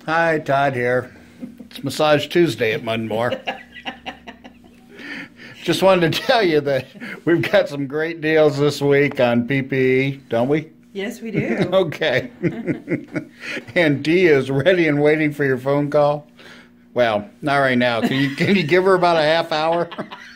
Hi, Todd here. It's Massage Tuesday at Mudmore. Just wanted to tell you that we've got some great deals this week on PPE, don't we? Yes, we do. Okay. And Dee is ready and waiting for your phone call. Well, not right now. Can you give her about a half hour?